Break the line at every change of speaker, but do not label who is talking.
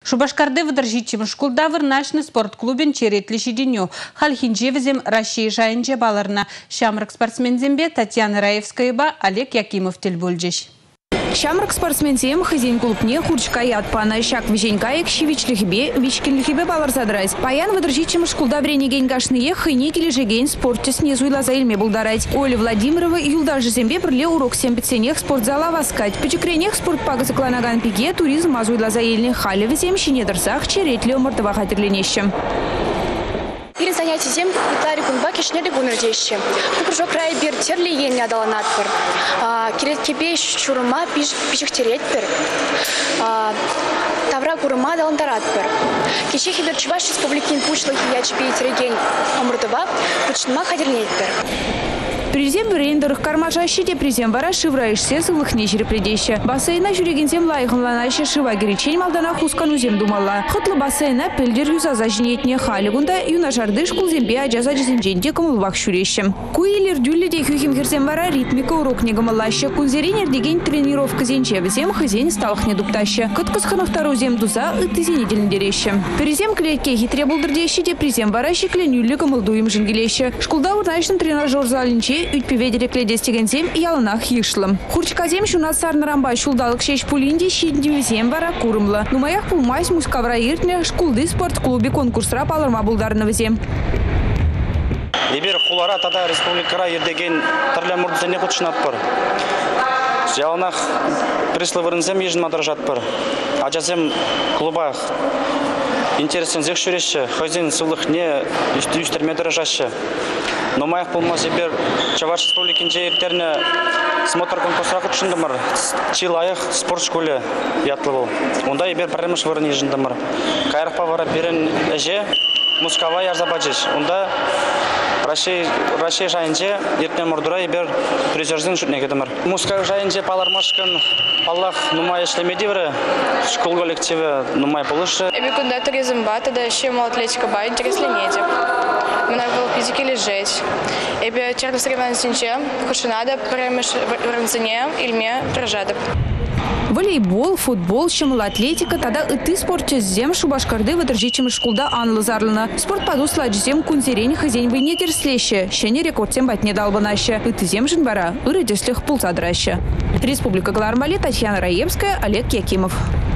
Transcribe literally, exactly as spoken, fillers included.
Шубашкарды выдержичим школда вырнашны спорт-клубен черетлиши деню. Хальхинжевзем России жайынже баларна. Шамрак спортсмензембе Татьяна Раевская ба Олег Якимов тельбульджиш.
Шамрак спортсмензем хозяин клубне хурчкаят пана шак виженькаек щевичлихбе вичкинлихбе балар задрать. Паян выдержичим школда вренеген гашные хыни кележеген спортте снизу и лазаильме булдарать. Оля Владимирова юлдажи зембе приле урок семпеценех спортзала васкать. Печекренех спортпага закланаган пиге туризм азу и лазаильне халеве земщи недорсах черетле мордова хатерленище.
Ирин занятий зем Виталий Кунбаки шнели гунрдещи. Купржок край бир терли ен не дала надпор. Кирет кебе чурма пиш пишек тереть пер. Тавра курма дал таратпер. Кичехи бир Чуваш республикин пучлых я чпи тереген омрдова пучнма хадернеть пер.
Президент Брендерых кармажащи де президент вара шивраишься сылых нечери предеща. Бассейна жүрегензем лайхынланаща шива геречень малдана хускану зем думала. Хотлы бассейна пельдер юза зажнетне халигунда юна жарды шкул зембе аджаза жеземженде кымылвак шурещем. Куилер дюлли де хюхим херзем вара ритмика урок негамалаща. Кунзеринер деген тренировка зенче везем хызень сталхне дуптаща. Кыткысхана второй зем дуза ытызи недельный дерещем. Перезем клетке хитре булдырдещи де президент вара шикленюлли кымылдуем жингелеща. Шкулда урнайшын тренажер залинче Ütпеведере кледестегензем ялынах йышлым. Хурчказем шунат сарнарамба шулдалык шеш пулинде щидневезем вара курымлы. Нумаях пулмайс мускавра иртне шкулды спорт-клубе конкурсра палырма булдарынывызем.
Ебер хулара тада республикара ердеген тірлі мұрдызене құтшынат бар. Ялынах прислы вырынзем ежін мадыржат бар. Аджазем клубах интересен зек шүреші, хозин сылық не үстерме дырыжашы. Но моих полмаз ебер Чаваш республикин жейтерне смотр конкурсра құтшындымыр. Чилайық спорт школе ятлы бол. Онда ебер парамыш вырын ежіндімір. Кайрықпа вара берін әже мускава ярзабаджиш. Онда Россия жайынже ертен мұрдыра ебер призерзін шүтнегедімір. Мускава жайынже палармашкын Аллах нумай ешлемеди вірі. Школ коллективі нумай полышы.
Эби кунда туризм ба, тогда еще мол атлетика ба, интересно недеп. Мне было физики лежать. Эби черный соревнование синче, хушинада, премеш вранзане, ильме, прожадып.
Волейбол, футбол, щемала атлетика, тогда и ты спорте зем Шубашкарды выдержичим шкулда Анла зарлана. Спорт подусла зем кунзерень хозяин вы не терслеще, щене рекорд тем бать не дал бы наще. И ты зем жинбара, и родислих пулзадраща. Республика Галармали, Татьяна Раевская, Олег Якимов.